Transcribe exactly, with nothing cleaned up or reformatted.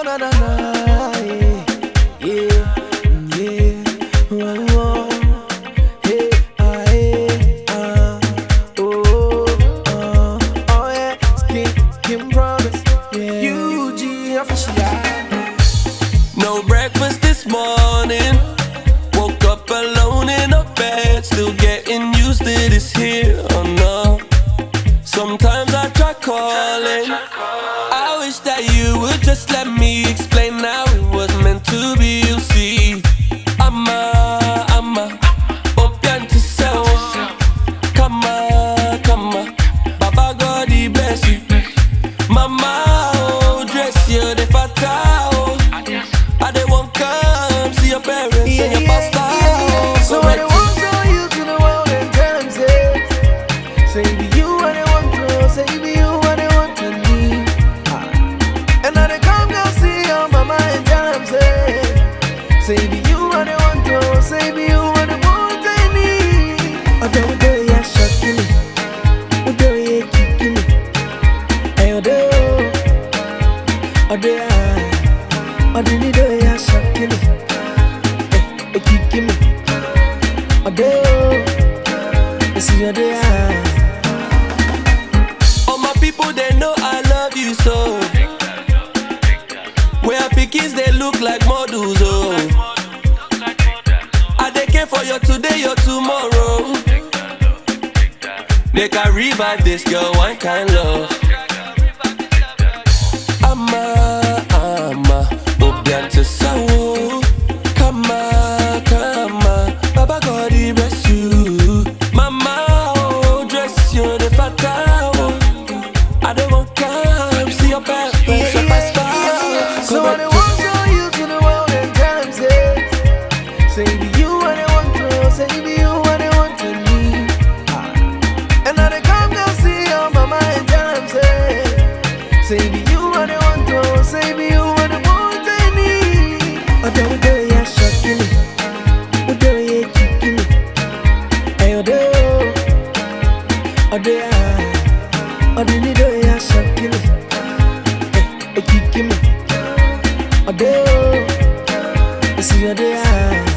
na na na, yeah, yeah, yeah. Oh, oh. Hey, ah, hey, ah, oh, oh, oh, yeah. Skin, skin promise, yeah. U G official. No breakfast this morning. Woke up alone in a bed. Still getting used to this here, oh no. Sometimes I try calling. I wish that you would just let me explain how it was meant to be. You see, I'm a, I'm a open to sell. Come on, come on, Baba God he bless you. Mama, oh, dress you the fatal. I they won't come see your parents Yeah, and your yeah, pastor. yeah, yeah. So I want to tell you to the world and tell them say, say be you what they want to, say be you what they want to need. Ah. And now they come go see your mama and tell them say, say be you what they want to, say be you what they want to need. Oh, do do ya shocking me, oh do ya kicking me, hey oh do, oh do ya, oh do ni do ya shocking me. Hey, kicking me. Oh, do. It's your day. All my people, they know I love you so. Where pickings, they look like models, oh. I they care for your today, your tomorrow. They can revive this girl, one kind love. I'm a, I'm a, obian to sound. Come on, come on, Baba God he bless you. Mama, oh, dress you the fatal. I don't want come see your parents, Yeah, your yeah, pastor. yeah. So I want to show you to the world and tell them say, say be you what they want to, say be you what they want to need. Ah. And now they come go see your mama and tell them say, say be you what they want to, say be you what they want to need. Oh, do do ya shocking me, oh do ya kicking me, hey oh do, oh do ya, oh do ni do ya shocking me, hey kicking me, oh do, it's your day.